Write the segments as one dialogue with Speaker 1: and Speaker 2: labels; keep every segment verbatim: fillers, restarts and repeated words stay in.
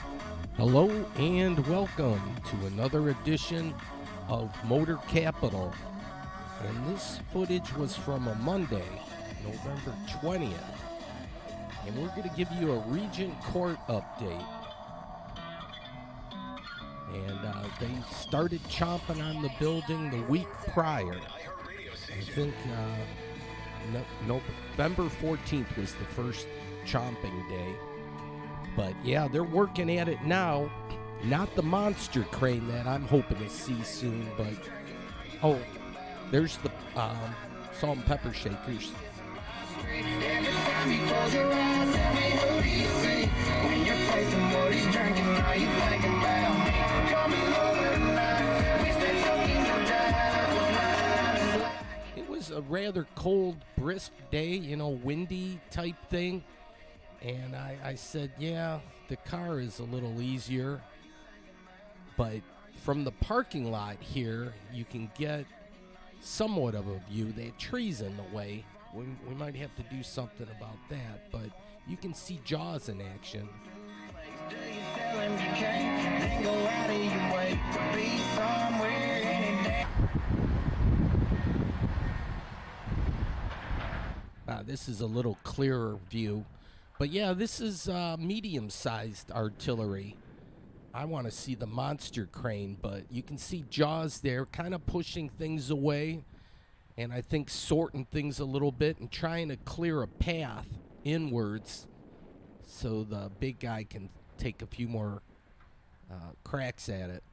Speaker 1: Hello and welcome to another edition of Motor Capital. And this footage was from a Monday, November twentieth. And we're going to give you a Regent Court update. And uh, they started chomping on the building the week prior. I think uh, no, November fourteenth was the first chomping day. But yeah, they're working at it now. Not the monster crane that I'm hoping to see soon, but oh, there's the um, salt and pepper shakers.
Speaker 2: Every time you close your eyes, tell me who do you see? When you're tasting what he's drinking, are you thinking about me? Coming over tonight, we stay talking no doubt.
Speaker 1: It was a rather cold, brisk day, you know, windy type thing. And I, I said, yeah, the car is a little easier. But from the parking lot here, you can get somewhat of a view. There are trees in the way. We, we might have to do something about that. But you can see Jaws in action.
Speaker 2: Do you tell him you can't? Then go out of your way to be somewhere any day.
Speaker 1: Ah, this is a little clearer view. But yeah, this is uh, medium-sized artillery. I want to see the monster crane, but you can see Jaws there kind of pushing things away and I think sorting things a little bit and trying to clear a path inwards so the big guy can take a few more uh, cracks at it.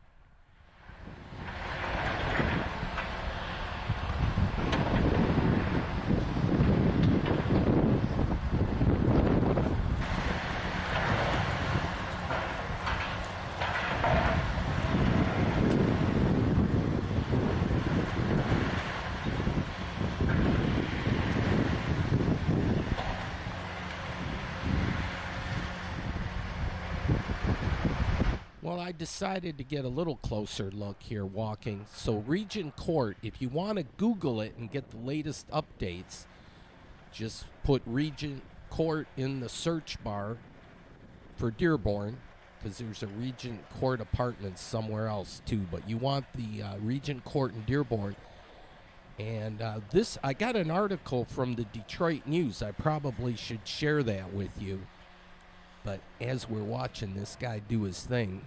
Speaker 1: Well, I decided to get a little closer look here walking. So Regent Court, if you want to Google it and get the latest updates, just put Regent Court in the search bar for Dearborn, because there's a Regent Court Apartments somewhere else too. But you want the uh, Regent Court in Dearborn. And uh, this, I got an article from the Detroit News. I probably should share that with you. But as we're watching this guy do his thing,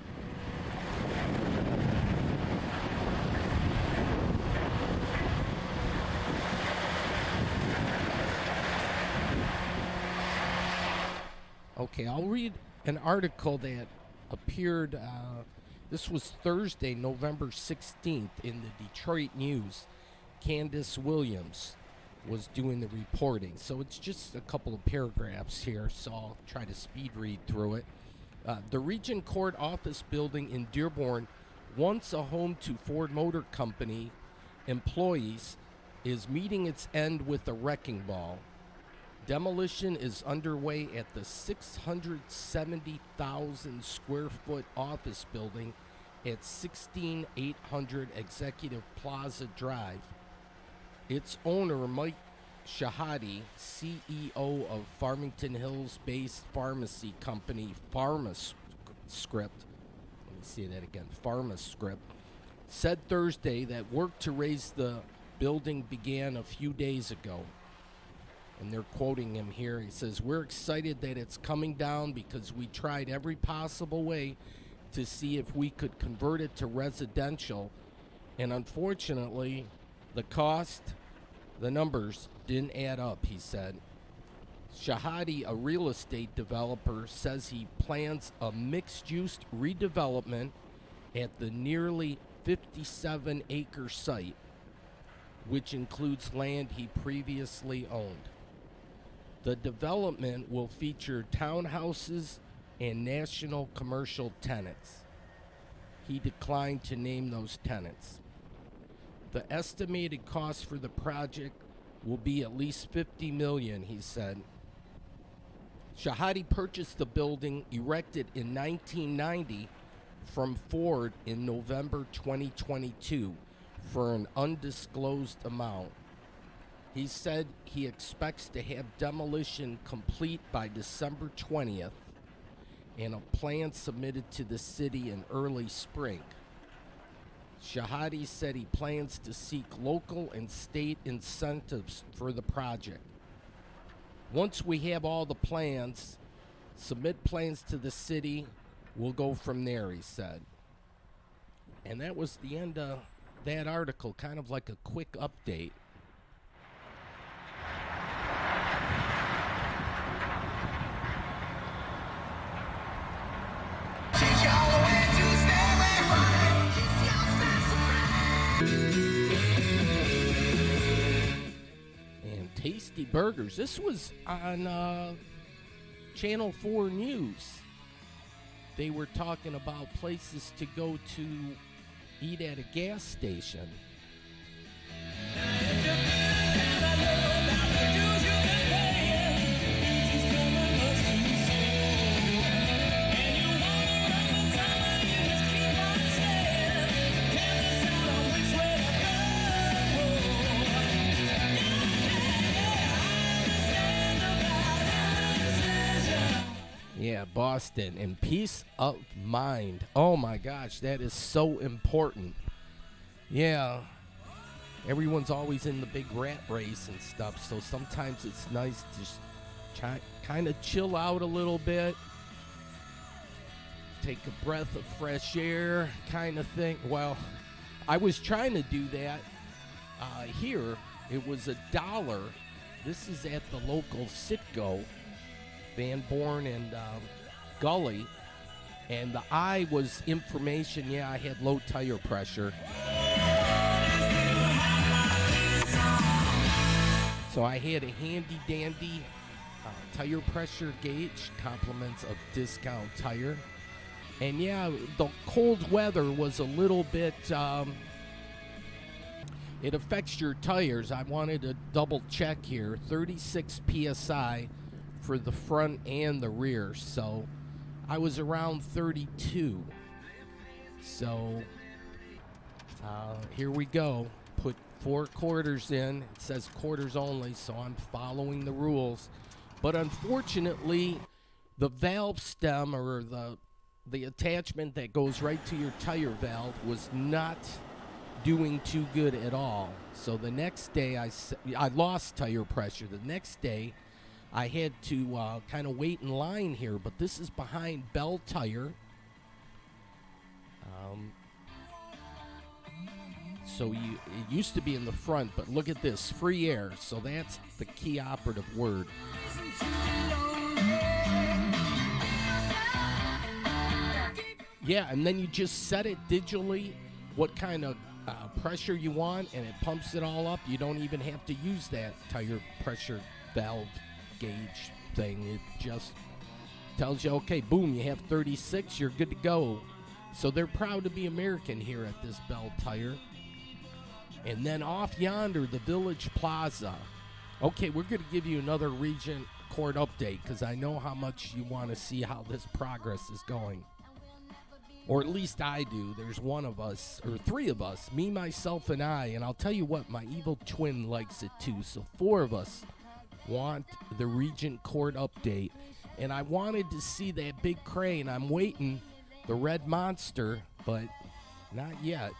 Speaker 1: okay, I'll read an article that appeared, uh, this was Thursday, November sixteenth, in the Detroit News. Candace Williams was doing the reporting. So it's just a couple of paragraphs here, so I'll try to speed read through it. Uh, the Regent Court office building in Dearborn, once a home to Ford Motor Company employees, is meeting its end with a wrecking ball. Demolition is underway at the six hundred seventy thousand square foot office building at sixteen eight hundred Executive Plaza Drive. Its owner, Mike Shahade, C E O of Farmington Hills-based pharmacy company PharmaScript, let me say that again, PharmaScript, said Thursday that work to raise the building began a few days ago. And they're quoting him here. He says, "We're excited that it's coming down because we tried every possible way to see if we could convert it to residential. And unfortunately, the cost, the numbers didn't add up," he said. Shahade, a real estate developer, says he plans a mixed-use redevelopment at the nearly fifty-seven acre site, which includes land he previously owned. The development will feature townhouses and national commercial tenants. He declined to name those tenants. The estimated cost for the project will be at least fifty million dollars, he said. Shahade purchased the building, erected in nineteen ninety, from Ford in November twenty twenty-two for an undisclosed amount. He said he expects to have demolition complete by December twentieth and a plan submitted to the city in early spring. Shahade said he plans to seek local and state incentives for the project. Once we have all the plans, submit plans to the city, we'll go from there, he said. And that was the end of that article, kind of like a quick update. And Tasty Burgers. This was on uh, Channel four News. They were talking about places to go to eat at a gas station. Yeah, Boston. And peace of mind. Oh my gosh, that is so important. Yeah. Everyone's always in the big rat race and stuff, so sometimes it's nice to just try, kind of chill out a little bit. Take a breath of fresh air kind of thing. Well, I was trying to do that uh, here. It was a dollar. This is at the local Citgo. Van Born and um, Gully, and the I was information. Yeah, I had low tire pressure, so I had a handy dandy uh, tire pressure gauge, compliments of Discount Tire. And yeah, the cold weather was a little bit um, it affects your tires. I wanted to double check here. thirty-six P S I for the front and the rear, so I was around thirty-two. So uh, here we go. Put four quarters in. It says quarters only, so I'm following the rules. But unfortunately, the valve stem, or the the attachment that goes right to your tire valve, was not doing too good at all. So the next day I, I lost tire pressure. The next day I had to uh, kind of wait in line here, but this is behind Bell Tire. Um, so you, it used to be in the front, but look at this, free air. So that's the key operative word. Yeah, and then you just set it digitally, what kind of uh, pressure you want, and it pumps it all up. You don't even have to use that tire pressure valve gauge thing. It just tells you, okay, boom, you have thirty-six, you're good to go. So they're proud to be American here at this Bell Tire. And then off yonder, the Village Plaza. Okay, we're going to give you another Regent Court update, because I know how much you want to see how this progress is going. Or at least I do. There's one of us, or three of us, me, myself, and I. And I'll tell you what, my evil twin likes it too. So four of us want the Regent Court update. And I wanted to see that big crane. I'm waiting, the red monster, but not yet.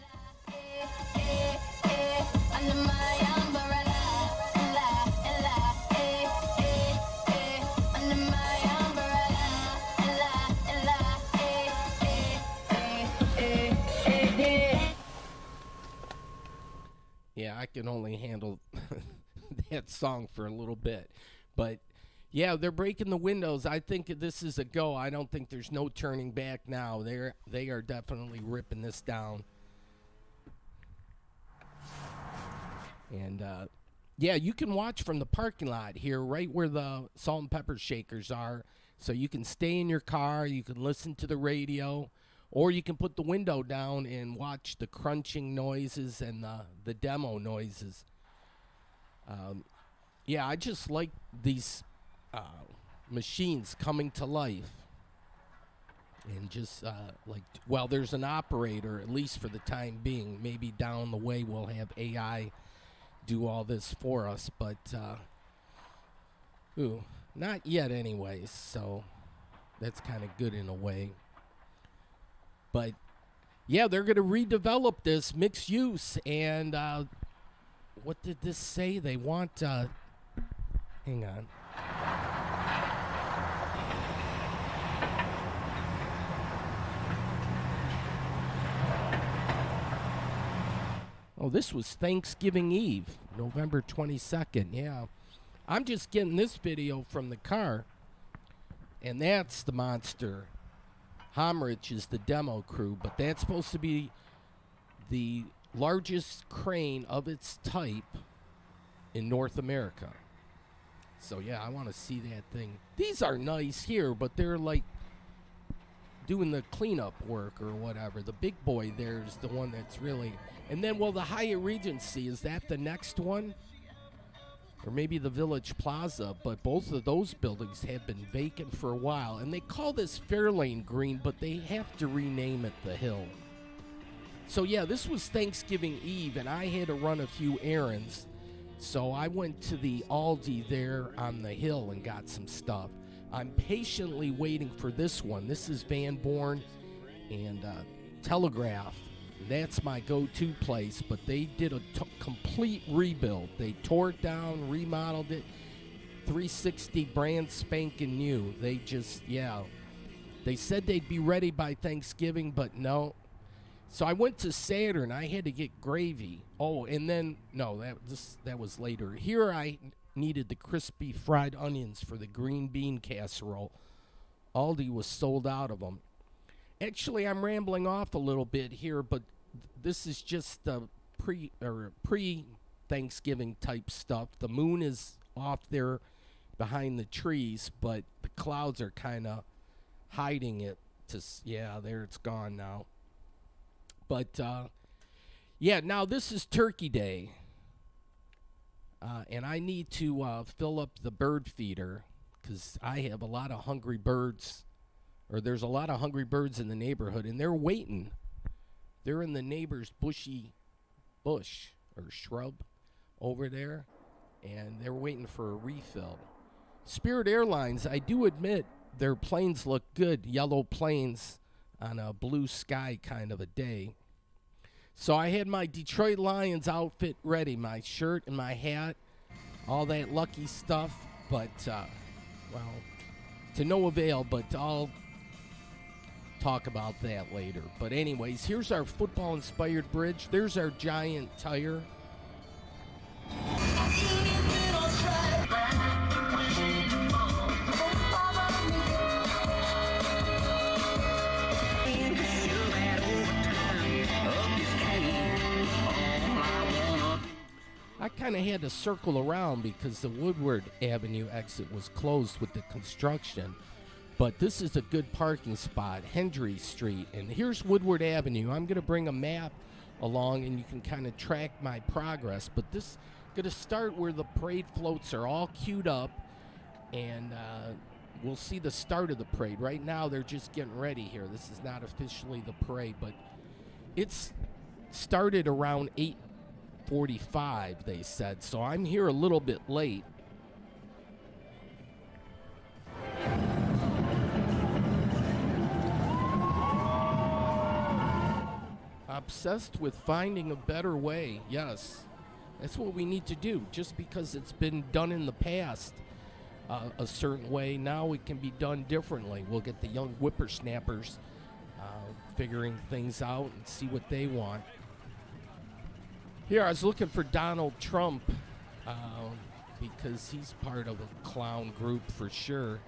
Speaker 1: Yeah, I can only handle that song for a little bit. But, yeah, they're breaking the windows. I think this is a go. I don't think there's no turning back now. They're, they are definitely ripping this down. And, uh, yeah, you can watch from the parking lot here, right where the salt and pepper shakers are. So you can stay in your car. You can listen to the radio. Or you can put the window down and watch the crunching noises and the, the demo noises. Um, yeah, I just like these uh, machines coming to life. And just uh, like, well, there's an operator, at least for the time being. Maybe down the way we'll have A I do all this for us. But, uh, ooh, not yet anyways. So, that's kind of good in a way. But yeah, they're going to redevelop this mixed use. And uh, what did this say? They want, uh, hang on. Oh, this was Thanksgiving Eve, November twenty-second. Yeah. I'm just getting this video from the car. And that's the monster. Homrich is the demo crew, but that's supposed to be the largest crane of its type in North America. So yeah, I want to see that thing. These are nice here, but they're like doing the cleanup work or whatever. The big boy there is the one that's really... And then, well, the Hyatt Regency, is that the next one? Or maybe the Village Plaza, but both of those buildings have been vacant for a while. And they call this Fairlane Green, but they have to rename it the Hill. So yeah, this was Thanksgiving Eve, and I had to run a few errands. So I went to the Aldi there on the Hill and got some stuff. I'm patiently waiting for this one. This is Van Born and uh, Telegraph. That's my go-to place, but they did a t- complete rebuild. They tore it down, remodeled it, three sixty brand spanking new. They just, yeah. They said they'd be ready by Thanksgiving, but no. So I went to Saturn. I had to get gravy. Oh, and then, no, that, this, that was later. Here I needed the crispy fried onions for the green bean casserole. Aldi was sold out of them. Actually, I'm rambling off a little bit here, but this is just the pre or pre-Thanksgiving type stuff. The moon is off there behind the trees, but the clouds are kind of hiding it. To yeah, there it's gone now. But uh, yeah, now this is Turkey Day, uh, and I need to uh, fill up the bird feeder because I have a lot of hungry birds. Or there's a lot of hungry birds in the neighborhood, and they're waiting. They're in the neighbor's bushy bush or shrub over there, and they're waiting for a refill. Spirit Airlines, I do admit their planes look good, yellow planes on a blue sky kind of a day. So I had my Detroit Lions outfit ready, my shirt and my hat, all that lucky stuff, but, uh, well, to no avail, but I'll talk about that later. But anyways, here's our football-inspired bridge. There's our giant tire. I kind of had to circle around because the Woodward Avenue exit was closed with the construction. But this is a good parking spot, Hendry Street. And here's Woodward Avenue. I'm going to bring a map along, and you can kind of track my progress. But this is going to start where the parade floats are all queued up. And uh, we'll see the start of the parade. Right now, they're just getting ready here. This is not officially the parade. But it's started around eight forty-five, they said. So I'm here a little bit late. Obsessed with finding a better way. Yes, that's what we need to do. Just because it's been done in the past uh, a certain way, now it can be done differently. We'll get the young whippersnappers uh, figuring things out and see what they want. Here, I was looking for Donald Trump uh, because he's part of a clown group for sure.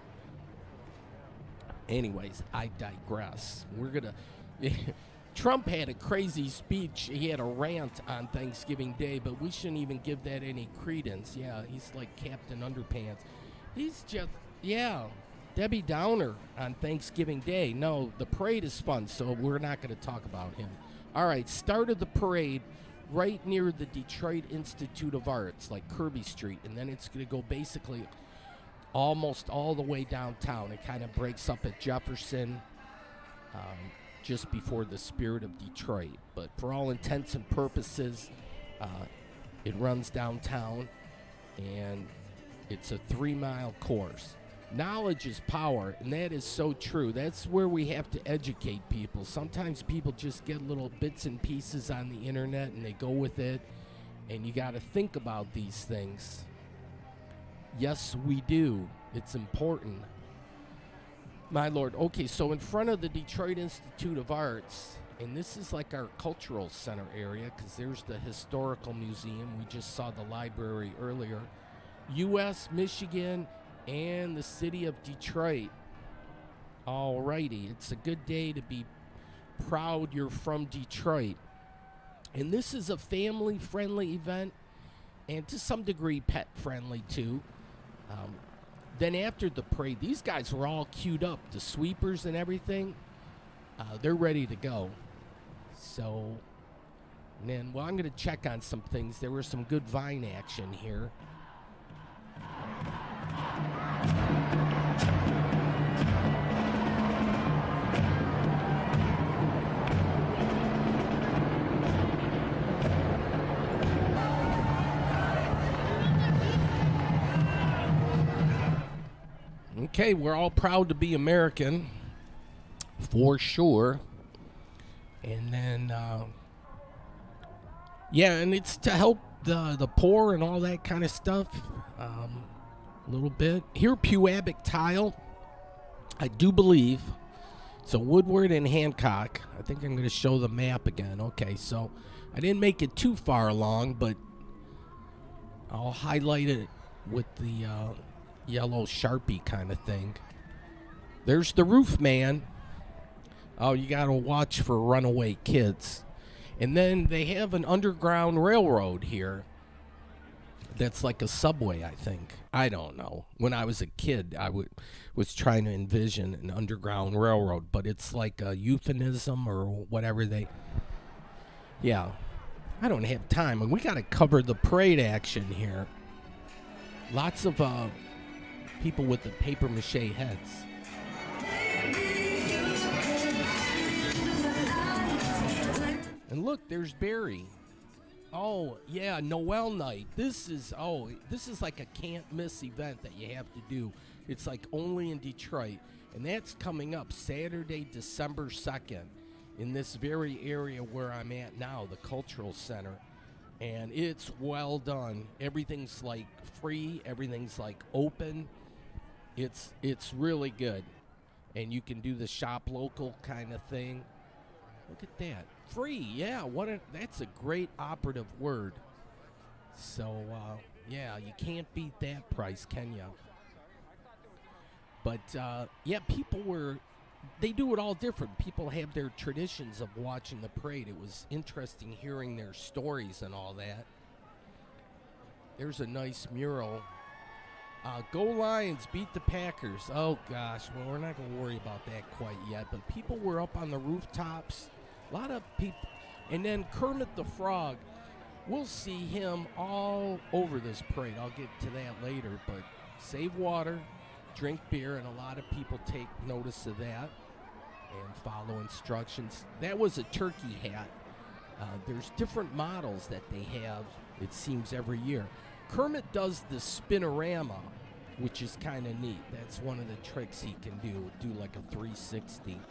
Speaker 1: Anyways, I digress. We're gonna... Trump had a crazy speech. He had a rant on Thanksgiving Day, but we shouldn't even give that any credence. Yeah, he's like Captain Underpants. He's just, yeah, Debbie Downer on Thanksgiving Day. No, the parade is fun, so we're not going to talk about him. All right, start of the parade right near the Detroit Institute of Arts, like Kirby Street, and then it's going to go basically almost all the way downtown. It kind of breaks up at Jefferson, um, just before the Spirit of Detroit. But for all intents and purposes, uh, it runs downtown, and it's a three-mile course. Knowledge is power, and that is so true. That's where we have to educate people. Sometimes people just get little bits and pieces on the internet and they go with it, and you got to think about these things. Yes, we do. It's important. My Lord. Okay, so in front of the Detroit Institute of Arts, and this is like our cultural center area because there's the historical museum. We just saw the library earlier. U S, Michigan, and the city of Detroit. Alrighty, it's a good day to be proud you're from Detroit. And this is a family-friendly event, and to some degree pet-friendly too. Um, then after the parade, these guys were all queued up, the sweepers and everything. Uh, they're ready to go. So, and then, well, I'm going to check on some things. There was some good Vine action here. Okay, we're all proud to be American, for sure. And then, uh, yeah, and it's to help the the poor and all that kind of stuff. Um, a little bit. Here, Pewabic Tile, I do believe. So Woodward and Hancock. I think I'm going to show the map again. Okay, so I didn't make it too far along, but I'll highlight it with the uh, yellow Sharpie kind of thing. There's the Roof Man. Oh, you got to watch for runaway kids. And then they have an underground railroad here. That's like a subway, I think. I don't know. When I was a kid, I w- was trying to envision an underground railroad, but it's like a euphemism or whatever they... Yeah. I don't have time. And we got to cover the parade action here. Lots of uh, people with the papier-mâché heads. And look, there's Barry. Oh, yeah, Noel night. This is, oh, this is like a can't-miss event that you have to do. It's like only in Detroit. And that's coming up Saturday, December second, in this very area where I'm at now, the Cultural Center. And it's well done. Everything's like free. Everything's like open. It's, it's really good. And you can do the shop local kind of thing. Look at that. Free, yeah. What a, that's a great operative word. So, uh, yeah, you can't beat that price, can you? But, uh, yeah, people were, they do it all different. People have their traditions of watching the parade. It was interesting hearing their stories and all that. There's a nice mural. Uh, go Lions, beat the Packers. Oh, gosh. Well, we're not going to worry about that quite yet. But people were up on the rooftops. A lot of people. And then Kermit the Frog. We'll see him all over this parade. I'll get to that later. But save water, drink beer, and a lot of people take notice of that and follow instructions. That was a turkey hat. Uh, there's different models that they have, it seems, every year. Kermit does the spinorama, which is kind of neat. That's one of the tricks he can do, do like a three sixty.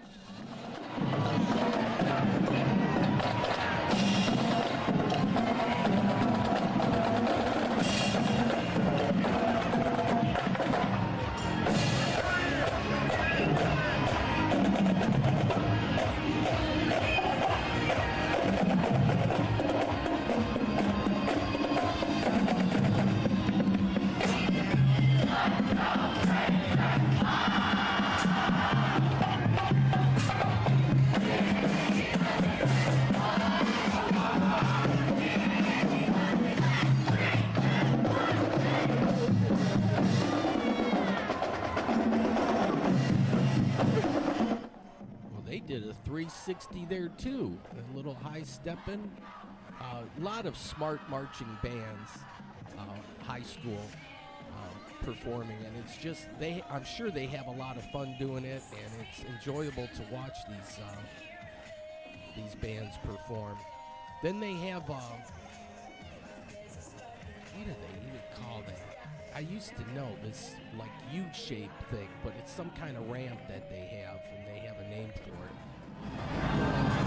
Speaker 1: three sixty there too, a little high stepping. A uh, lot of smart marching bands, uh, high school, uh, performing, and it's just they. I'm sure they have a lot of fun doing it, and it's enjoyable to watch these uh, these bands perform. Then they have uh, what do they even call that? I used to know this like U-shaped thing, but it's some kind of ramp that they have, and they have a name for it.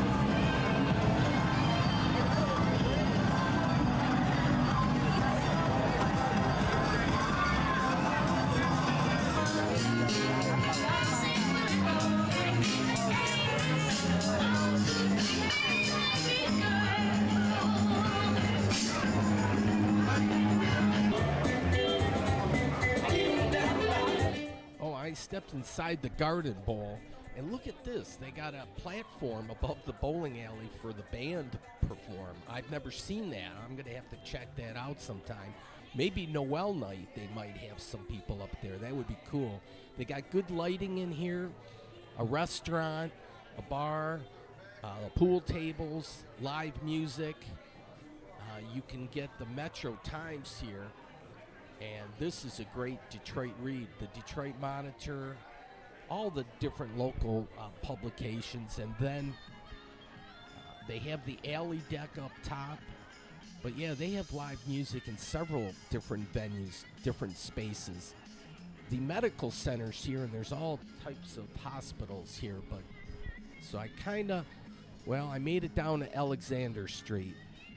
Speaker 1: I stepped inside the Garden Bowl, and look at this. They got a platform above the bowling alley for the band to perform. I've never seen that. I'm going to have to check that out sometime. Maybe Noel night, they might have some people up there. That would be cool. They got good lighting in here, a restaurant, a bar, uh, pool tables, live music. Uh, you can get the Metro Times here. And this is a great Detroit read. The Detroit Monitor, all the different local uh, publications. And then uh, they have the alley deck up top. But yeah, they have live music in several different venues, different spaces. The medical center's here, and there's all types of hospitals here. But so I kind of, well, I made it down to Alexander Street.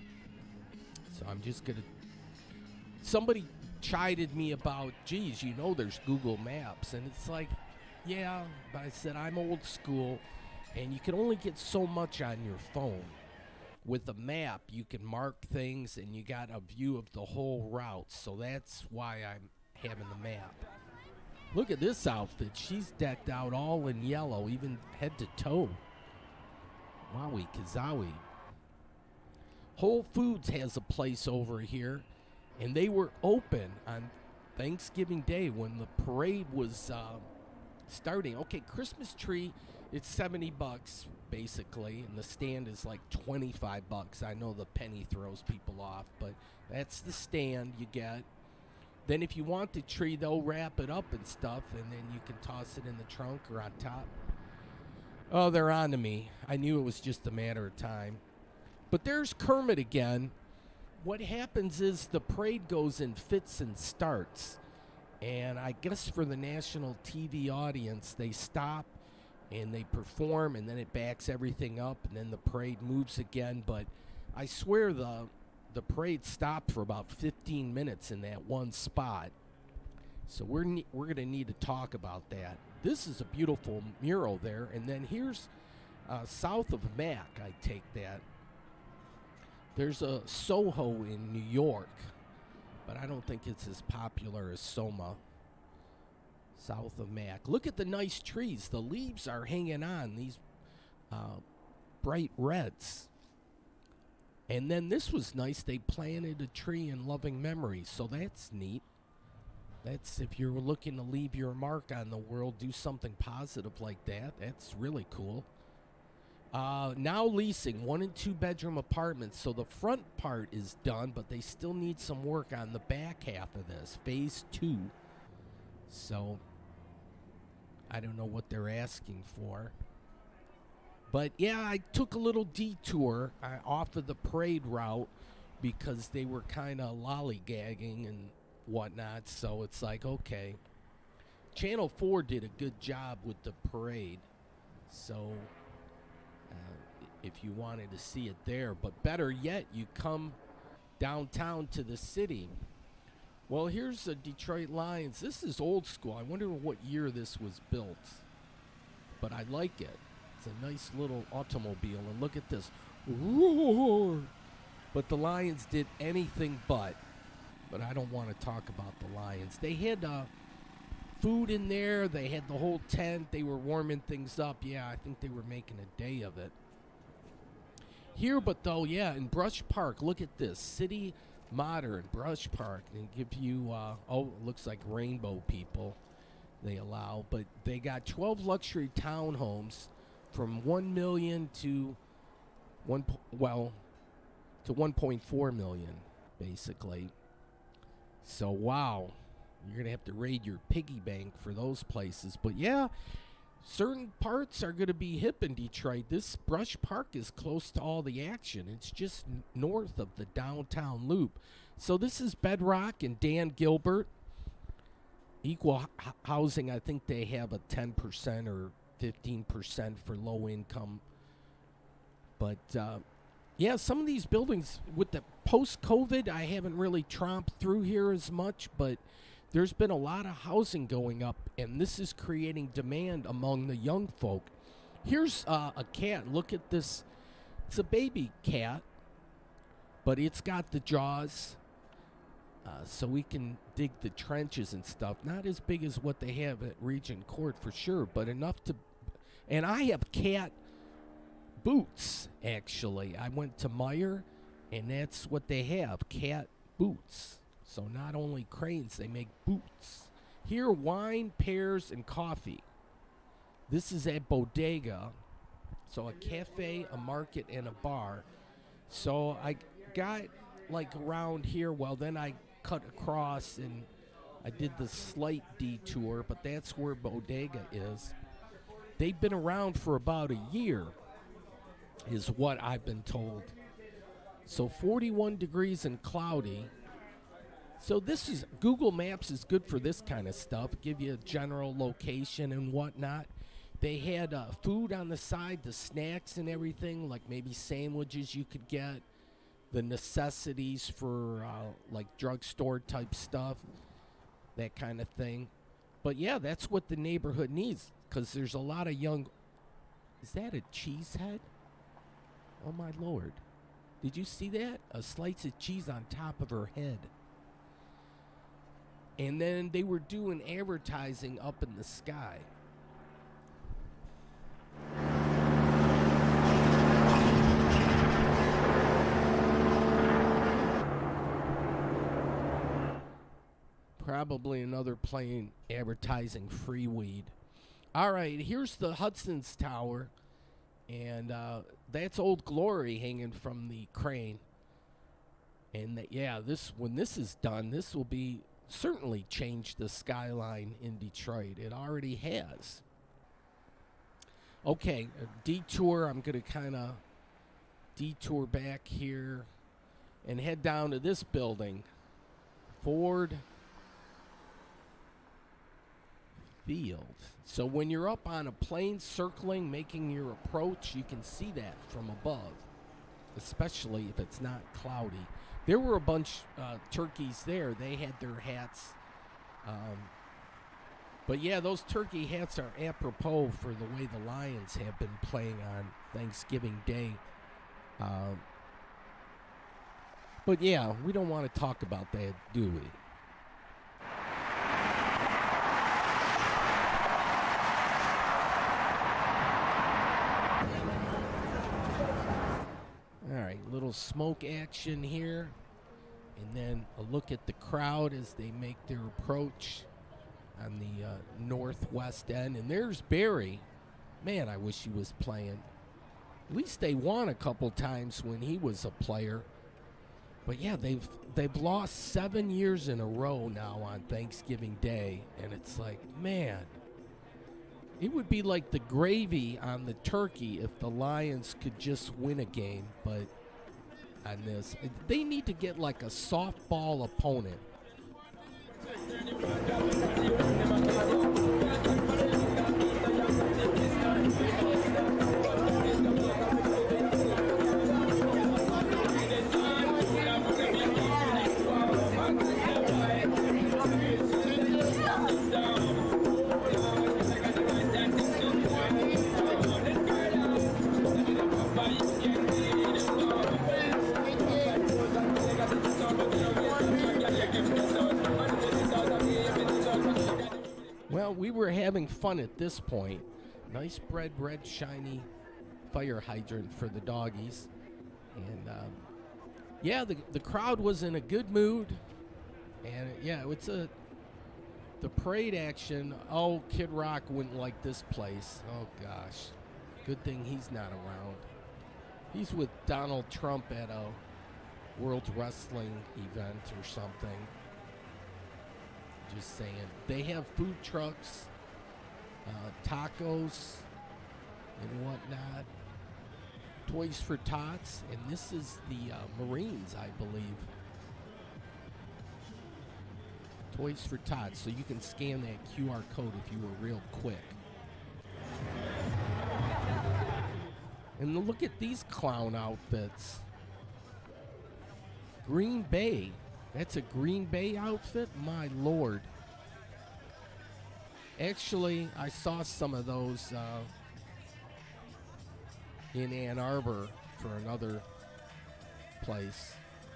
Speaker 1: So I'm just going to, somebody chided me about, geez, you know there's Google Maps. And it's like, yeah, but I said I'm old school, and you can only get so much on your phone. With a map, you can mark things, and you got a view of the whole route. So that's why I'm having the map. Look at this outfit. She's decked out all in yellow, even head to toe. Wowie kazowie. Whole Foods has a place over here. And they were open on Thanksgiving Day when the parade was uh, starting. Okay, Christmas tree, it's seventy bucks basically, and the stand is like twenty-five bucks. I know the penny throws people off, but that's the stand you get. Then if you want the tree, they'll wrap it up and stuff, and then you can toss it in the trunk or on top. Oh, they're on to me. I knew it was just a matter of time. But there's Kermit again. What happens is the parade goes in fits and starts. And I guess for the national T V audience, they stop and they perform, and then it backs everything up, and then the parade moves again. But I swear the the parade stopped for about fifteen minutes in that one spot. So we're ne- we're going to need to talk about that. This is a beautiful mural there. And then here's uh, south of Mac, I take that. There's a Soho in New York, but I don't think it's as popular as Soma. South of Mac. Look at the nice trees. The leaves are hanging on, these uh, bright reds. And then this was nice. They planted a tree in loving memory, so that's neat. That's, if you're looking to leave your mark on the world, do something positive like that. That's really cool. Uh, now leasing one and two bedroom apartments. So the front part is done, but they still need some work on the back half of this, phase two. So I don't know what they're asking for. But yeah, I took a little detour uh, off of the parade route because they were kind of lollygagging and whatnot. So it's like, okay. Channel four did a good job with the parade. So Uh, if you wanted to see it there. But better yet, you come downtown to the city. Well, here's the Detroit Lions. This is old school. I wonder what year this was built. But I like it. It's a nice little automobile. And look at this. Roar! But the Lions did anything but. But I don't want to talk about the Lions. They had uh, food in there. They had the whole tent. They were warming things up. Yeah, I think they were making a day of it. Here, but though, yeah, in Brush Park, look at this. City Modern, Brush Park. They give you, uh, oh, it looks like rainbow people they allow. But they got twelve luxury townhomes from one million dollars to, one, well, to one point four million dollars, basically. So, wow. You're going to have to raid your piggy bank for those places. But, yeah, certain parts are going to be hip in Detroit. This Brush Park is close to all the action. It's just n- north of the downtown loop. So this is Bedrock and Dan Gilbert. equal h- housing, I think they have a ten percent or fifteen percent for low income. But uh, yeah, some of these buildings with the post-COVID, I haven't really tromped through here as much, but there's been a lot of housing going up, and this is creating demand among the young folk. Here's uh, a cat. Look at this. It's a baby cat, but it's got the jaws, uh, so we can dig the trenches and stuff. Not as big as what they have at Regent Court for sure, but enough to. And I have cat boots, actually. I went to Meijer, and that's what they have, cat boots. So not only cranes, they make boots. Here, wine, pears, and coffee. This is at Bodega. So a cafe, a market, and a bar. So I got like around here. Well, then I cut across and I did the slight detour, but that's where Bodega is. They've been around for about a year, is what I've been told. So forty-one degrees and cloudy. So this is, Google Maps is good for this kind of stuff. Give you a general location and whatnot. They had uh, food on the side, the snacks and everything, like maybe sandwiches you could get, the necessities for uh, like drugstore type stuff, that kind of thing. But yeah, that's what the neighborhood needs, because there's a lot of young. Is that a cheese head? Oh my Lord. Did you see that? A slice of cheese on top of her head. And then they were doing advertising up in the sky. Probably another plane advertising free weed. All right, here's the Hudson's Tower. And uh, that's Old Glory hanging from the crane. And that, yeah, this when this is done, this will be certainly change the skyline in Detroit. It already has. Okay, a detour. I'm going to kind of detour back here and head down to this building. Ford Field. So when you're up on a plane circling, making your approach, you can see that from above, especially if it's not cloudy. There were a bunch of uh, turkeys there. They had their hats. Um, but yeah, those turkey hats are apropos for the way the Lions have been playing on Thanksgiving Day. Um, but yeah, we don't want to talk about that, do we? All right, little smoke action here. And then a look at the crowd as they make their approach on the uh, northwest end. And there's Barry. Man, I wish he was playing. At least they won a couple times when he was a player. But yeah, they've they've lost seven years in a row now on Thanksgiving Day. And it's like, man, it would be like the gravy on the turkey if the Lions could just win a game. But on this, they need to get like a softball opponent. Well, we were having fun at this point. Nice red, red, shiny fire hydrant for the doggies. And, um, yeah, the, the crowd was in a good mood. And, yeah, it's a... The parade action, oh, Kid Rock wouldn't like this place. Oh, gosh. Good thing he's not around. He's with Donald Trump at a World Wrestling event or something. Just saying. They have food trucks, uh, tacos, and whatnot. Toys for Tots. And this is the uh, Marines, I believe. Toys for Tots, so you can scan that Q R code if you were real quick. And look at these clown outfits. Green Bay. That's a Green Bay outfit? My lord. Actually, I saw some of those uh, in Ann Arbor for another place.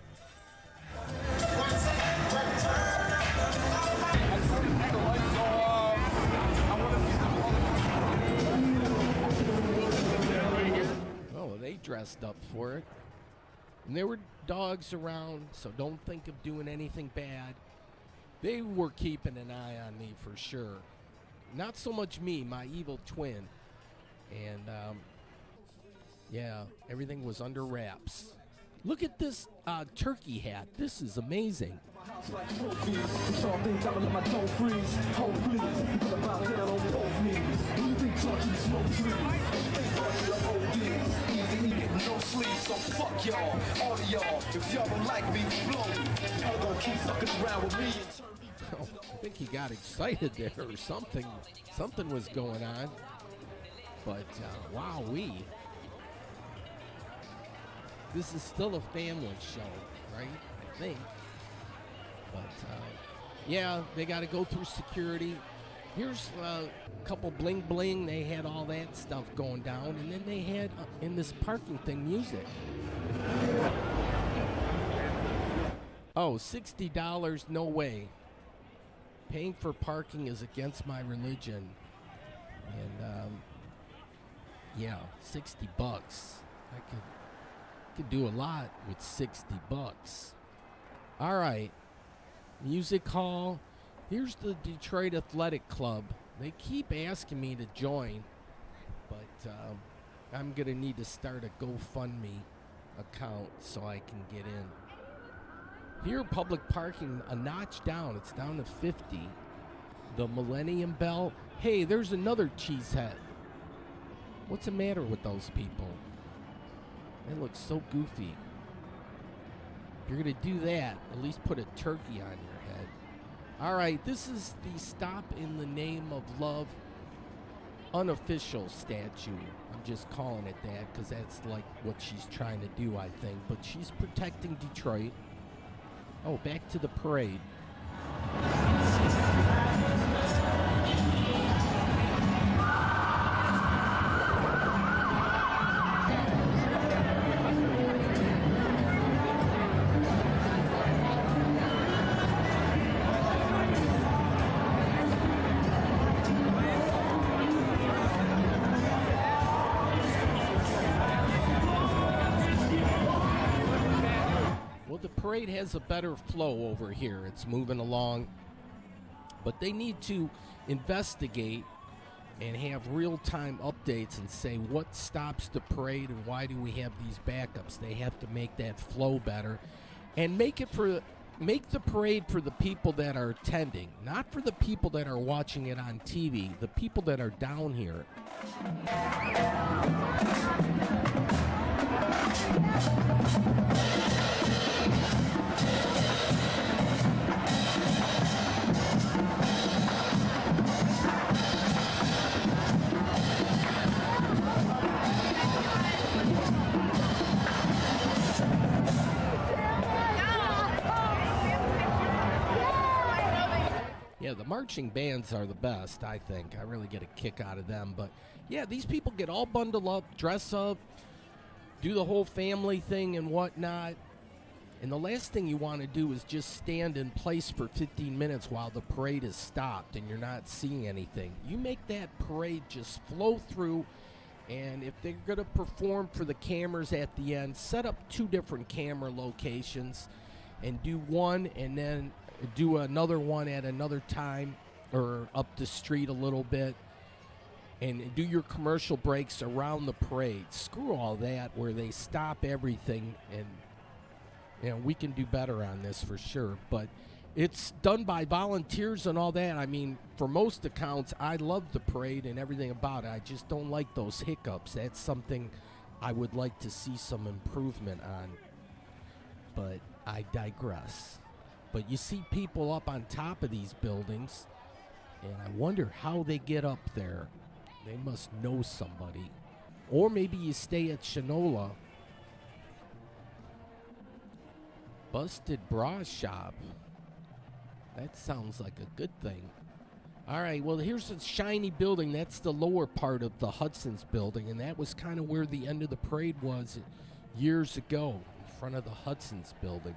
Speaker 1: Oh, they dressed up for it. And there were dogs around, so don't think of doing anything bad. They were keeping an eye on me for sure. Not so much me, my evil twin. And, um, yeah, everything was under wraps. Look at this uh, turkey hat. This is amazing.
Speaker 3: No sleep, so fuck y'all, all of y'all. If y'all don't like me, blow me. Y'all gonna keep fucking around with me.
Speaker 1: Oh, I think he got excited there or something. Something was going on. But, uh, wowee. This is still a family show, right? I think. But, uh, yeah, they got to go through security. Here's uh, a couple bling bling. They had all that stuff going down. And then they had, uh, in this parking thing, music. Oh, sixty dollars? No way. Paying for parking is against my religion. And, um, yeah, sixty bucks. I could, could do a lot with sixty bucks. All right. Music hall. Here's the Detroit Athletic Club. They keep asking me to join, but um, I'm going to need to start a GoFundMe account so I can get in. Here, public parking, a notch down. It's down to fifty. The Millennium Bell. Hey, there's another cheesehead. What's the matter with those people? They look so goofy. If you're going to do that, at least put a turkey on your head. All right, this is the Stop in the Name of Love unofficial statue. I'm just calling it that because that's like what she's trying to do, I think. But she's protecting Detroit. Oh, back to the parade. Parade has a better flow over here. It's moving along, but they need to investigate and have real-time updates and say what stops the parade and why do we have these backups. They have to make that flow better and make it for make the parade for the people that are attending, not for the people that are watching it on T V, the people that are down here. Yeah, the marching bands are the best, I think. I really get a kick out of them. But, yeah, these people get all bundled up, dress up, do the whole family thing and whatnot. And the last thing you want to do is just stand in place for fifteen minutes while the parade is stopped and you're not seeing anything. You make that parade just flow through, and if they're going to perform for the cameras at the end, set up two different camera locations and do one and then do another one at another time or up the street a little bit, and do your commercial breaks around the parade. Screw all that where they stop everything, and you know, we can do better on this for sure. But it's done by volunteers and all that. I mean, for most accounts, I love the parade and everything about it. I just don't like those hiccups. That's something I would like to see some improvement on. But I digress. But you see people up on top of these buildings, and I wonder how they get up there. They must know somebody. Or maybe you stay at Shinola. Busted Bra Shop. That sounds like a good thing. All right, well, here's a shiny building. That's the lower part of the Hudson's building, and that was kind of where the end of the parade was years ago, in front of the Hudson's building.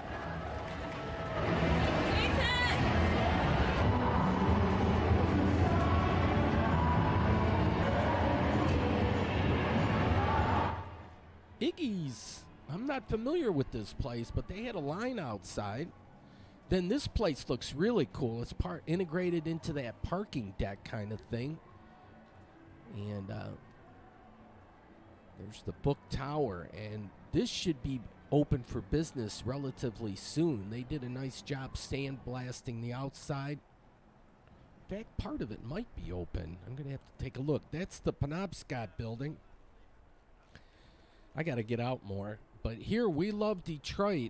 Speaker 1: Iggy's. I'm not familiar with this place, but they had a line outside. Then this place looks really cool. It's part integrated into that parking deck kind of thing. And uh, there's the Book Tower. And this should be open for business relatively soon. They did a nice job sandblasting the outside. In fact, part of it might be open. I'm going to have to take a look. That's the Penobscot building. I got to get out more. But here, we love Detroit.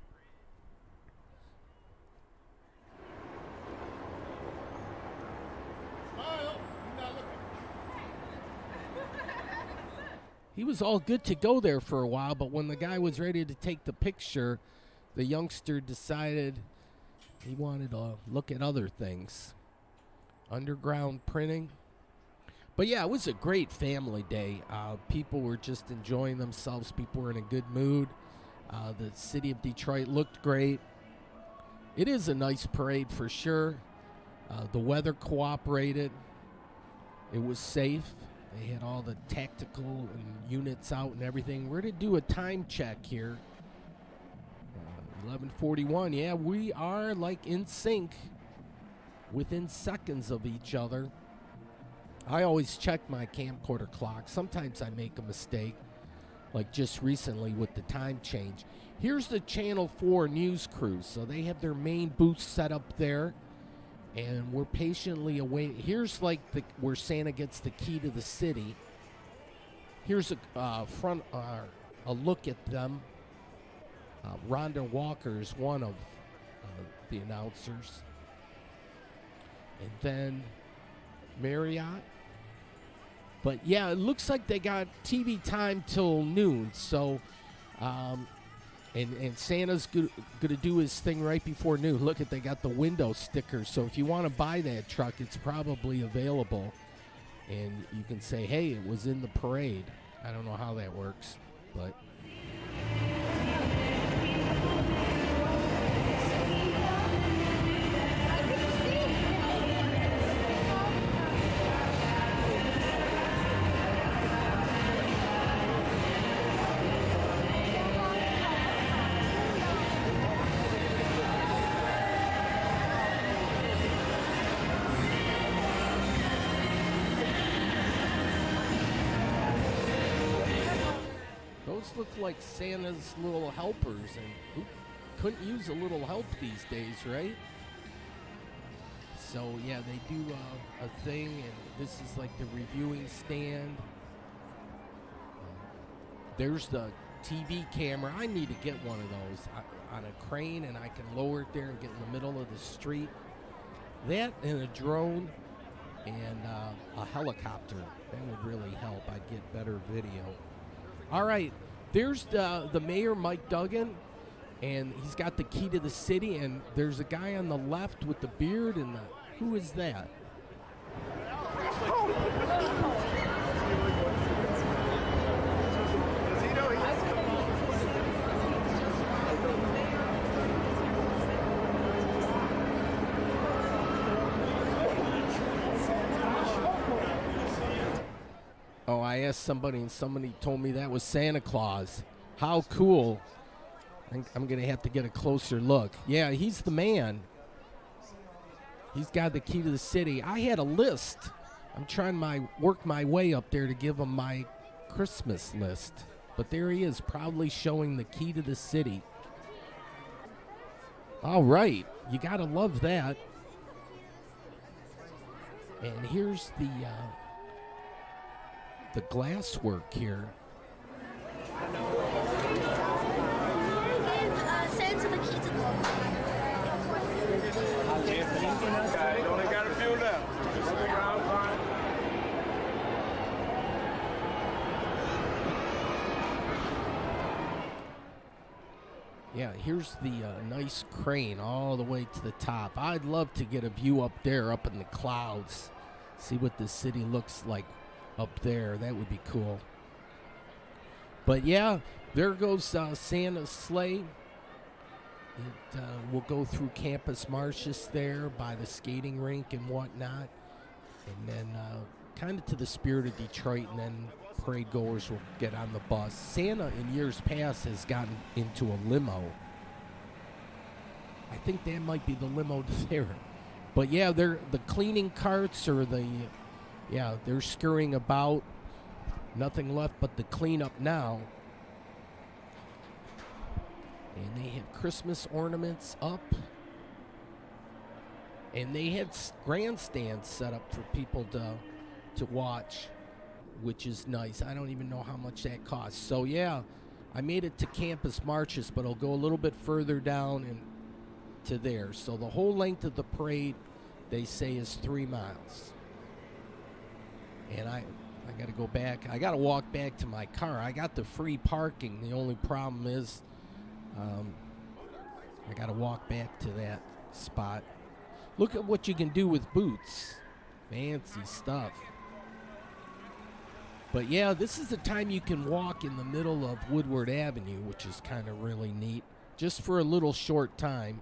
Speaker 1: He was all good to go there for a while, but when the guy was ready to take the picture, the youngster decided he wanted to look at other things. Underground printing. But yeah, it was a great family day. Uh, people were just enjoying themselves. People were in a good mood. Uh, the city of Detroit looked great. It is a nice parade for sure. Uh, the weather cooperated. It was safe. They had all the tactical and units out and everything. We're going to do a time check here. Uh, eleven forty-one. Yeah, we are like in sync, within seconds of each other. I always check my camcorder clock. Sometimes I make a mistake, like just recently with the time change. Here's the Channel four news crew. So they have their main booth set up there. And we're patiently awaiting. Here's like the where Santa gets the key to the city. Here's a uh, front, uh, a look at them. Uh, Rhonda Walker is one of uh, the announcers, and then Marriott. But yeah, it looks like they got T V time till noon. So. Um, And, and Santa's going to do his thing right before noon. Look at, they got the window stickers. So if you want to buy that truck, it's probably available. And you can say, hey, it was in the parade. I don't know how that works, but... Look like Santa's little helpers, and who couldn't use a little help these days, right? So yeah, they do uh, a thing, and this is like the reviewing stand. There's the T V camera. I need to get one of those on a crane, and I can lower it there and get in the middle of the street. That and a drone and uh, a helicopter. That would really help. I'd get better video. All right. There's the, the mayor, Mike Duggan, and he's got the key to the city, and there's a guy on the left with the beard, and the, who is that? Oh, I asked somebody, and somebody told me that was Santa Claus. How cool. I'm, I'm going to have to get a closer look. Yeah, he's the man. He's got the key to the city. I had a list. I'm trying my work my way up there to give him my Christmas list. But there he is, proudly showing the key to the city. All right. You got to love that. And here's the... Uh, the glass work here.
Speaker 4: Give uh, Santa the key to the
Speaker 1: Yeah, here's the uh, nice crane all the way to the top. I'd love to get a view up there, up in the clouds. See what the city looks like up there. That would be cool. But yeah, there goes uh, Santa's sleigh. It uh, will go through Campus Martius there by the skating rink and whatnot. And then uh, kind of to the Spirit of Detroit, and then parade goers will get on the bus. Santa in years past has gotten into a limo. I think that might be the limo there. But yeah, they're the cleaning carts or the, yeah, they're scurrying about. Nothing left but the cleanup now. And they have Christmas ornaments up. And they had grandstands set up for people to to watch, which is nice. I don't even know how much that costs. So yeah, I made it to Campus Martius, but I'll go a little bit further down and to there. So the whole length of the parade, they say, is three miles. And I I got to go back. I got to walk back to my car. I got the free parking. The only problem is um, I got to walk back to that spot. Look at what you can do with boots. Fancy stuff. But yeah, this is the time you can walk in the middle of Woodward Avenue, which is kind of really neat, just for a little short time.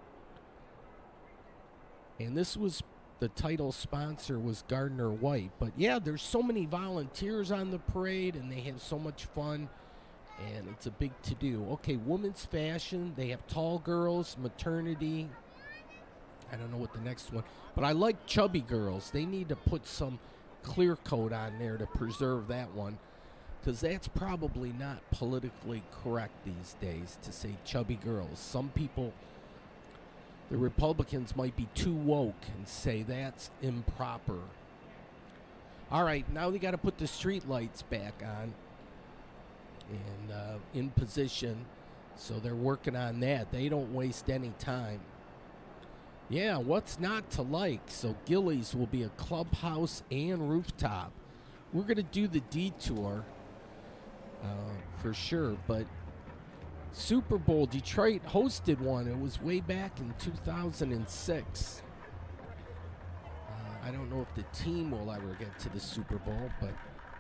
Speaker 1: And this was, the title sponsor was Gardner White. But yeah, there's so many volunteers on the parade, and they have so much fun, and it's a big to-do. Okay, women's fashion, they have tall girls, maternity. I don't know what the next one, but I like chubby girls. They need to put some clear coat on there to preserve that one, because that's probably not politically correct these days to say chubby girls. Some people, the Republicans, might be too woke and say that's improper. All right, now they got to put the street lights back on and uh, in position, so they're working on that. They don't waste any time. Yeah, what's not to like? So Gilley's will be a clubhouse and rooftop. We're going to do the detour uh, for sure, but Super Bowl, Detroit hosted one. It was way back in two thousand six. Uh, I don't know if the team will ever get to the Super Bowl, but...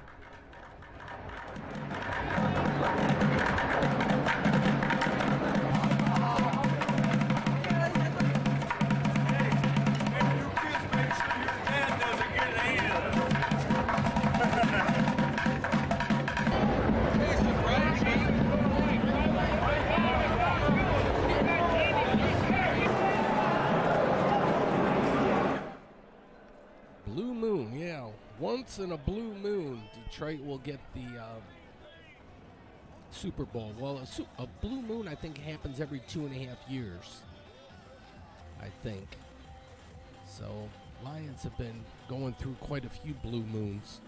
Speaker 1: Once in a blue moon, Detroit will get the uh, Super Bowl. Well, a, su a blue moon, I think, happens every two and a half years, I think. So, Lions have been going through quite a few blue moons.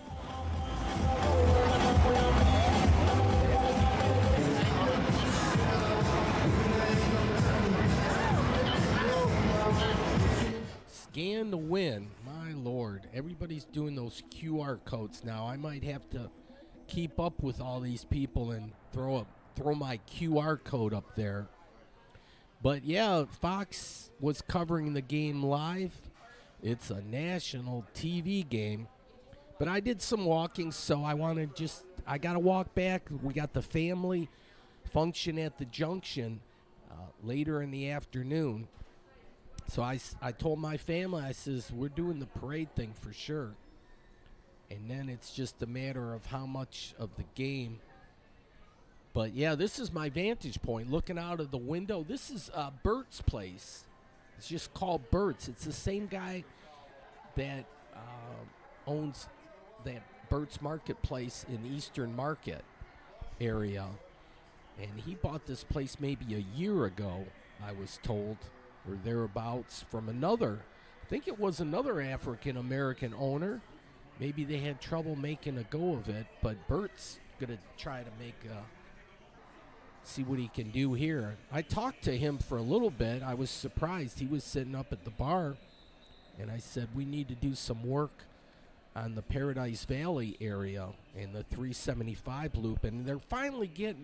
Speaker 1: Scan to win. My Lord, everybody's doing those Q R codes now. I might have to keep up with all these people and throw up, throw my Q R code up there. But yeah, Fox was covering the game live. It's a national T V game. But I did some walking, so I want to just, I got to walk back. We got the family function at the Junction uh, later in the afternoon. So I, I told my family, I says, we're doing the parade thing for sure. And then it's just a matter of how much of the game. But, yeah, this is my vantage point, looking out of the window. This is uh, Bert's place. It's just called Bert's. It's the same guy that uh, owns that Bert's Marketplace in Eastern Market area. And he bought this place maybe a year ago, I was told, or thereabouts, from another, I think it was another African-American owner. Maybe they had trouble making a go of it, but Bert's going to try to make a, see what he can do here. I talked to him for a little bit. I was surprised. He was sitting up at the bar, and I said, we need to do some work on the Paradise Valley area and the three seventy-five loop, and they're finally getting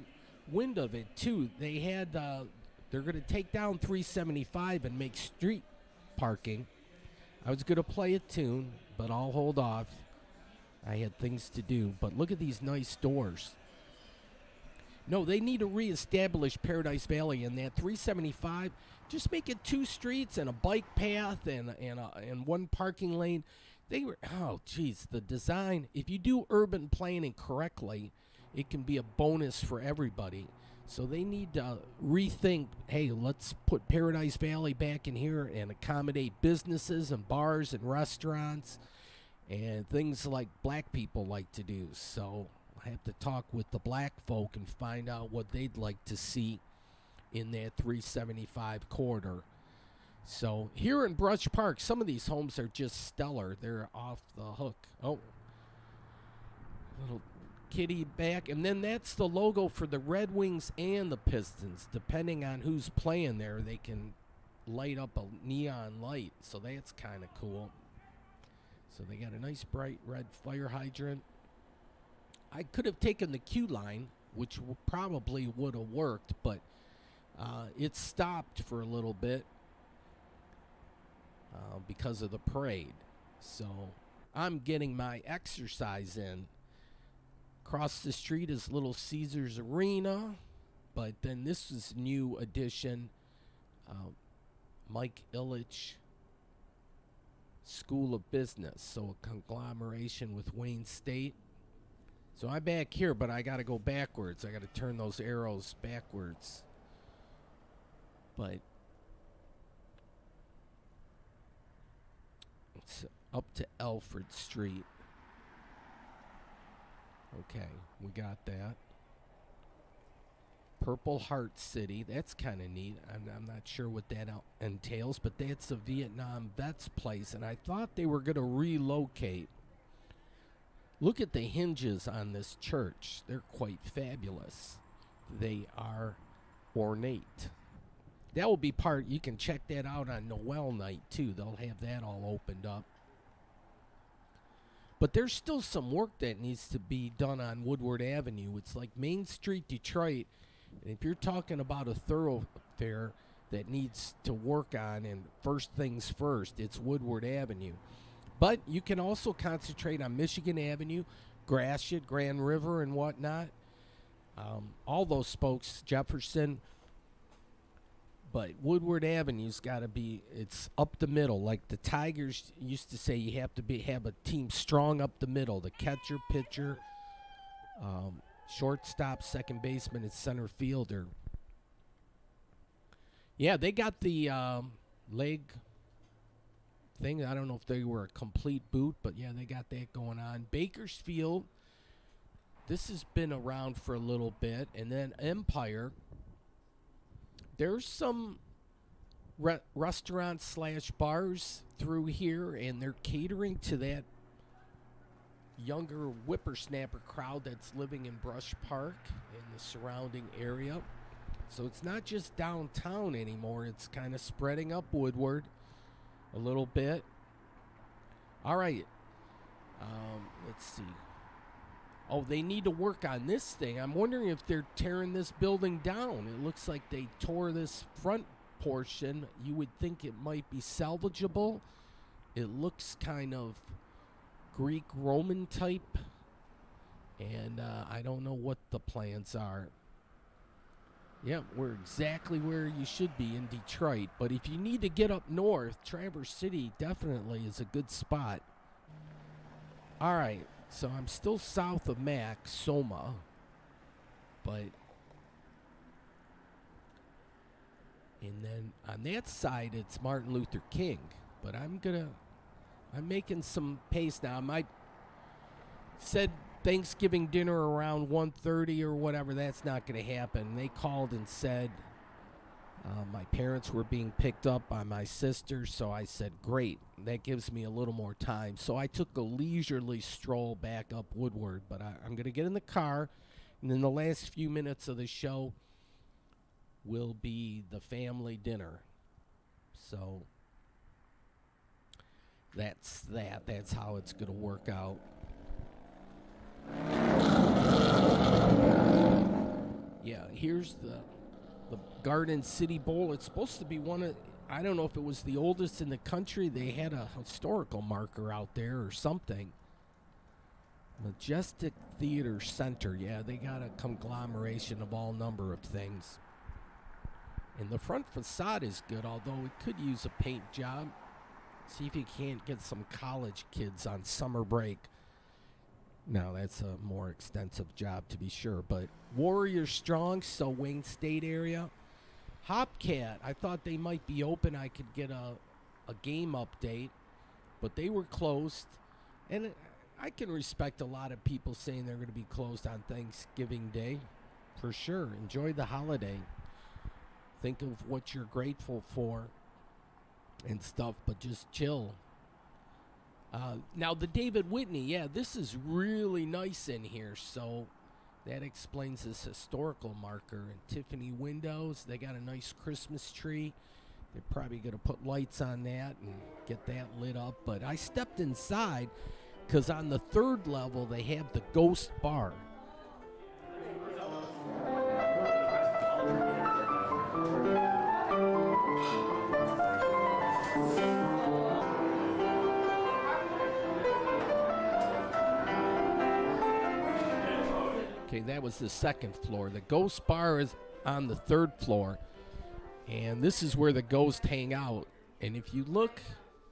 Speaker 1: wind of it too. They had uh, they're going to take down three seventy-five and make street parking. I was going to play a tune, but I'll hold off. I had things to do. But look at these nice doors. No, they need to reestablish Paradise Valley, and that three seventy-five, just make it two streets and a bike path and and a, and one parking lane. They were, oh, geez, the design. If you do urban planning correctly, it can be a bonus for everybody. So they need to rethink, hey, let's put Paradise Valley back in here and accommodate businesses and bars and restaurants and things like black people like to do. So I have to talk with the black folk and find out what they'd like to see in that three seventy-five corridor. So here in Brush Park, some of these homes are just stellar. They're off the hook. Oh, little kitty back. And then that's the logo for the Red Wings and the Pistons. Depending on who's playing there, they can light up a neon light. So that's kind of cool. So they got a nice bright red fire hydrant. I could have taken the queue line, which w- probably would have worked, but uh, it stopped for a little bit uh, because of the parade. So I'm getting my exercise in. Across the street is Little Caesars Arena, but then this is new addition, uh, Mike Ilitch School of Business, so a conglomeration with Wayne State. So I'm back here, but I got to go backwards. I got to turn those arrows backwards. But it's up to Alfred Street. Okay, we got that. Purple Heart City. That's kind of neat. I'm, I'm not sure what that el- entails, but that's a Vietnam vets place, and I thought they were going to relocate. Look at the hinges on this church. They're quite fabulous. They are ornate. That will be part, you can check that out on Noel night, too. They'll have that all opened up. But there's still some work that needs to be done on Woodward Avenue. It's like Main Street, Detroit. And if you're talking about a thoroughfare that needs to work on, and first things first, it's Woodward Avenue. But you can also concentrate on Michigan Avenue, Gratiot, Grand River, and whatnot. Um, all those spokes, Jefferson. But Woodward Avenue's got to be, it's up the middle. Like the Tigers used to say, you have to be have a team strong up the middle. The catcher, pitcher, um, shortstop, second baseman, and center fielder. Yeah, they got the um, leg thing. I don't know if they were a complete boot, but yeah, they got that going on. Bakersfield, this has been around for a little bit. And then Empire. There's some re- restaurants slash bars through here, and they're catering to that younger whippersnapper crowd that's living in Brush Park and the surrounding area. So it's not just downtown anymore. It's kind of spreading up Woodward a little bit. All right. Um, let's see. Oh, they need to work on this thing. I'm wondering if they're tearing this building down. It looks like they tore this front portion. You would think it might be salvageable. It looks kind of Greek-Roman type. And uh, I don't know what the plans are. Yeah, we're exactly where you should be in Detroit. But if you need to get up north, Traverse City definitely is a good spot. All right. So I'm still south of Mac, Soma, but, and then on that side, it's Martin Luther King, but I'm gonna, I'm making some pace now. I might said Thanksgiving dinner around one thirty or whatever. That's not gonna happen. They called and said uh, my parents were being picked up by my sister, so I said, great. That gives me a little more time. So I took a leisurely stroll back up Woodward, but I, I'm going to get in the car, and then the last few minutes of the show will be the family dinner. So that's that. That's how it's going to work out. Yeah, here's the the Garden City Bowl. It's supposed to be one of, I don't know if it was the oldest in the country. They had a historical marker out there or something. Majestic Theater Center. Yeah, they got a conglomeration of all number of things. And the front facade is good, although it could use a paint job. See if you can't get some college kids on summer break. No, that's a more extensive job to be sure. But Warrior Strong, so Wayne State area. Hopcat, I thought they might be open. I could get a, a game update, but they were closed. And it, I can respect a lot of people saying they're going to be closed on Thanksgiving Day. For sure. Enjoy the holiday. Think of what you're grateful for and stuff, but just chill. Uh, now, the David Whitney, yeah, this is really nice in here, so that explains this historical marker. And Tiffany windows, they got a nice Christmas tree. They're probably going to put lights on that and get that lit up. But I stepped inside because on the third level, they have the Ghost Bar. Okay, that was the second floor. The Ghost Bar is on the third floor. And this is where the ghosts hang out. And if you look,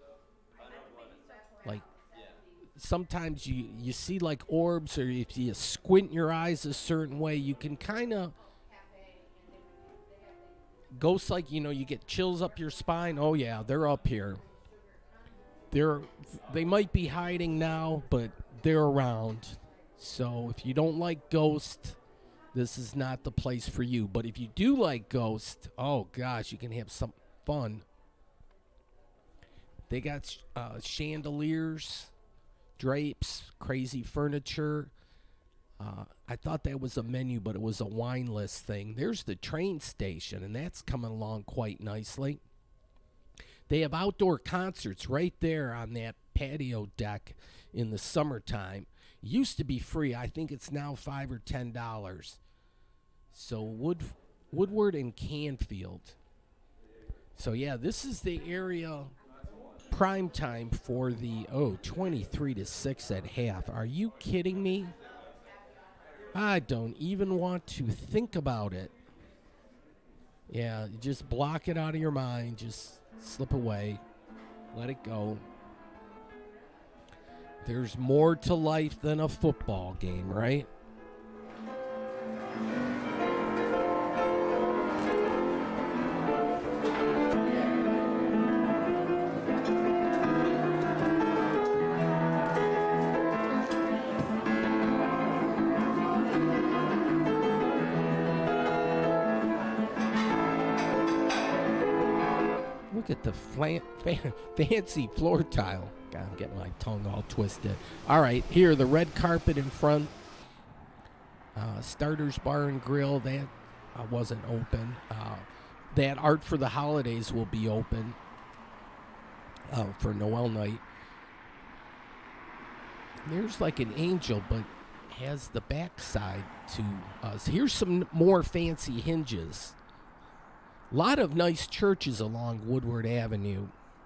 Speaker 1: like, sometimes you, you see, like, orbs, or if you squint your eyes a certain way, you can kind of, ghosts, like, you know, you get chills up your spine. Oh, yeah, they're up here. They're, they might be hiding now, but they're around. So if you don't like Ghost, this is not the place for you. But if you do like Ghost, oh gosh, you can have some fun. They got uh, chandeliers, drapes, crazy furniture. Uh, I thought that was a menu, but it was a wine list thing. There's the train station, and that's coming along quite nicely. They have outdoor concerts right there on that patio deck in the summertime. Used to be free. I think it's now five or ten dollars. So Wood, Woodward and Canfield. So yeah, this is the area prime time for the oh twenty-three to six at half. Are you kidding me? I don't even want to think about it. Yeah, you just block it out of your mind. Just slip away. Let it go. There's more to life than a football game, right? Look at the flan- fan- fancy floor tile. God, I'm getting my tongue all twisted. All right, here, the red carpet in front. Uh, Starters Bar and Grill, that uh, wasn't open. Uh, that Art for the Holidays will be open uh, for Noel night. There's like an angel, but has the backside to us. Here's some more fancy hinges. A lot of nice churches along Woodward Avenue.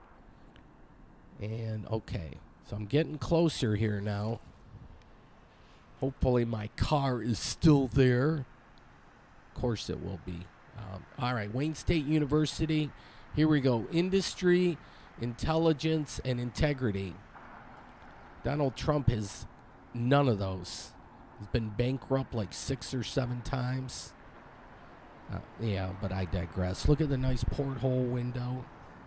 Speaker 1: And, okay, so I'm getting closer here now. Hopefully my car is still there. Of course it will be. Um, all right, Wayne State University. Here we go. Industry, intelligence, and integrity. Donald Trump has none of those. He's been bankrupt like six or seven times. Uh, yeah, but I digress. Look at the nice porthole window.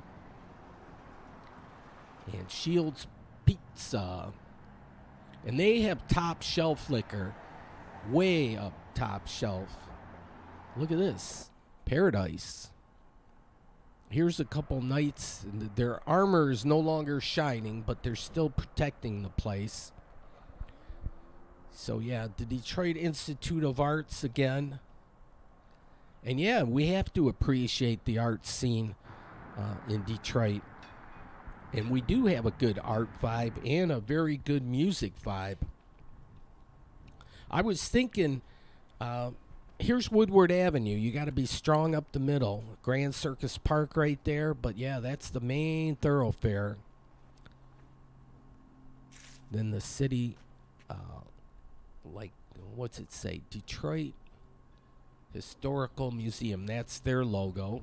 Speaker 1: And Shields Pizza. And they have top shelf liquor. Way up top shelf. Look at this. Paradise. Here's a couple knights. Their armor is no longer shining, but they're still protecting the place. So, yeah, the Detroit Institute of Arts again. And, yeah, we have to appreciate the art scene uh, in Detroit. And we do have a good art vibe and a very good music vibe. I was thinking, uh, here's Woodward Avenue. You got to be strong up the middle. Grand Circus Park right there. But yeah, that's the main thoroughfare. Then the city, uh, like, what's it say? Detroit Historical Museum. That's their logo.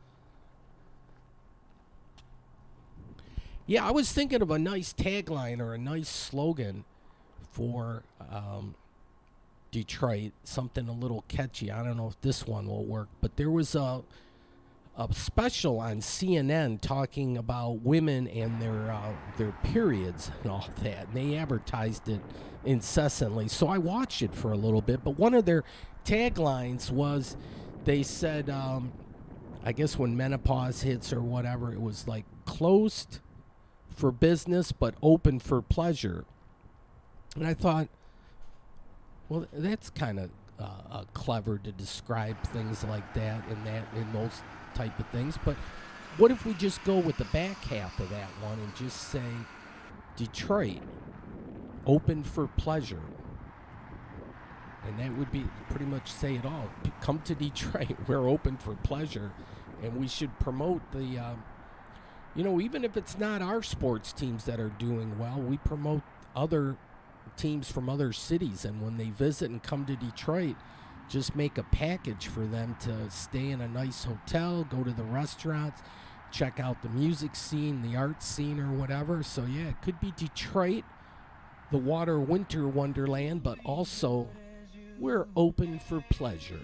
Speaker 1: Yeah, I was thinking of a nice tagline or a nice slogan for um, Detroit. Something a little catchy. I don't know if this one will work, but there was a a special on C N N talking about women and their uh, their periods and all that. And they advertised it incessantly. So I watched it for a little bit. But one of their taglines was, they said, um, I guess when menopause hits or whatever, it was like closed for business but open for pleasure. And I thought, well, that's kind of uh, uh, clever to describe things like that and that in those type of things. But what if we just go with the back half of that one and just say Detroit, open for pleasure? And that would be pretty much say it all. Come to Detroit. We're open for pleasure. And we should promote the, um, you know, even if it's not our sports teams that are doing well, we promote other teams from other cities. And when they visit and come to Detroit, just make a package for them to stay in a nice hotel, go to the restaurants, check out the music scene, the art scene, or whatever. So, yeah, it could be Detroit, the water winter wonderland, but also we're open for pleasure.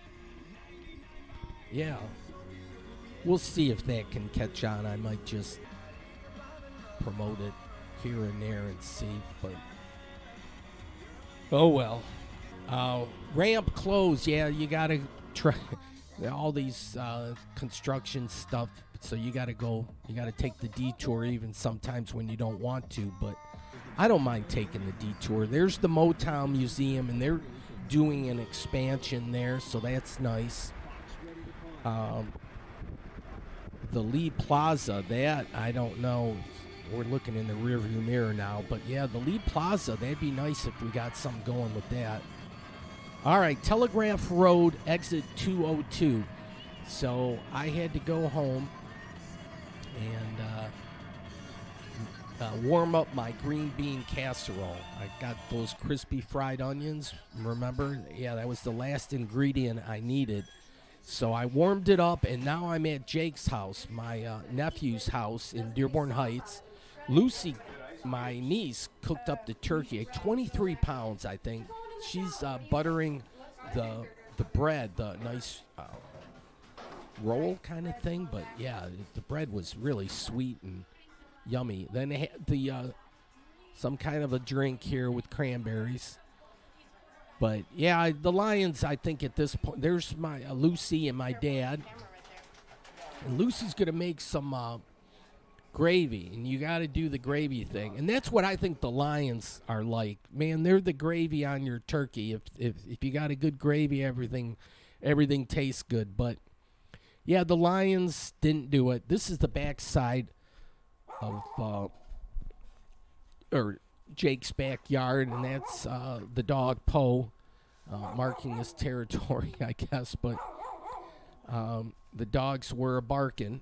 Speaker 1: Yeah. We'll see if that can catch on. I might just promote it here and there and see, but oh well. Uh, ramp closed. Yeah, you gotta try all these uh, construction stuff. So you gotta go. You gotta take the detour, even sometimes when you don't want to. But I don't mind taking the detour. There's the Motown Museum, and they're doing an expansion there, so that's nice. Um, the Lee Plaza, that I don't know. We're looking in the rearview mirror now, but yeah, the Lee Plaza, that'd be nice if we got something going with that. All right, Telegraph Road, exit two oh two. So I had to go home and uh, uh, warm up my green bean casserole. I got those crispy fried onions, remember? Yeah, that was the last ingredient I needed. So I warmed it up, and now I'm at Jake's house, my uh, nephew's house in Dearborn Heights. Lucy, my niece, cooked up the turkey, twenty-three pounds, I think. She's uh, buttering the the bread, the nice uh, roll kind of thing. But yeah, the bread was really sweet and yummy. Then they had the uh, some kind of a drink here with cranberries. But yeah, I, the Lions, I think at this point, there's my uh, Lucy and my dad. And Lucy's going to make some uh, gravy, and you got to do the gravy thing. And that's what I think the Lions are like. Man, they're the gravy on your turkey. If if, if you got a good gravy, everything everything tastes good. But yeah, the Lions didn't do it. This is the backside of uh, or Jake's backyard, and that's uh, the dog Poe uh, marking his territory, I guess. But um, the dogs were barking.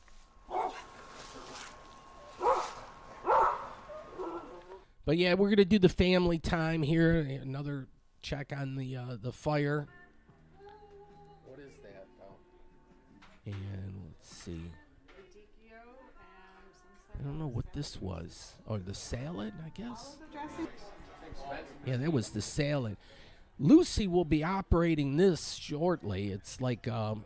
Speaker 1: But yeah, we're gonna do the family time here. Another check on the uh, the fire. What is that? Oh. And let's see. I don't know what this was. Or the salad, I guess. Yeah, that was the salad. Lucy will be operating this shortly. It's like um,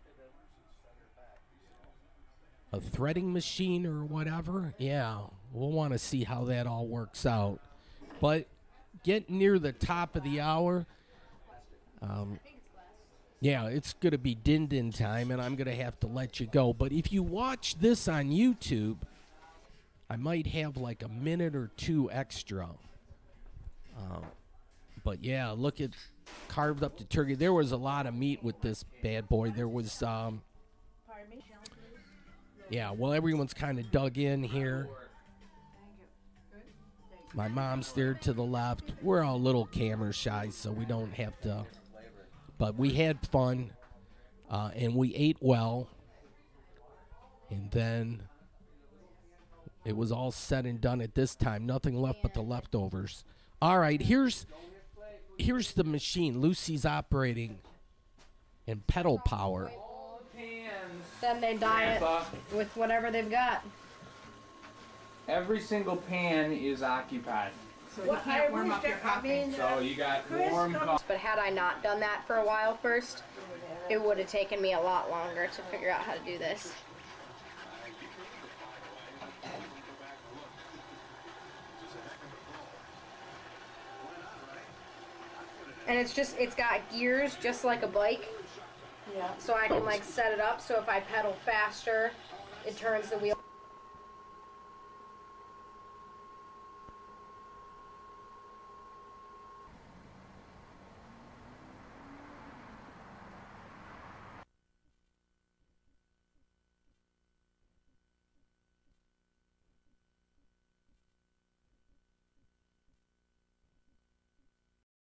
Speaker 1: a threading machine or whatever. Yeah, we'll want to see how that all works out. But get near the top of the hour. Um, yeah, it's going to be din-din time, and I'm going to have to let you go. But if you watch this on YouTube, I might have like a minute or two extra. Uh, but yeah, look at carved up the turkey. There was a lot of meat with this bad boy. There was, um, yeah, well, everyone's kind of dug in here. My mom's there to the left. We're all a little camera shy, so we don't have to. But we had fun, uh, and we ate well. And then it was all said and done at this time. Nothing left but the leftovers. All right, here's here's the machine Lucy's operating in pedal power.
Speaker 4: Then they dye it with whatever they've got.
Speaker 5: Every single pan is occupied.
Speaker 6: So you can't warm up your coffee.
Speaker 5: So you got warm coffee.
Speaker 4: But had I not done that for a while first, it would have taken me a lot longer to figure out how to do this. And it's just, it's got gears just like a bike.
Speaker 6: Yeah.
Speaker 4: So I can like set it up so if I pedal faster, it turns the wheel.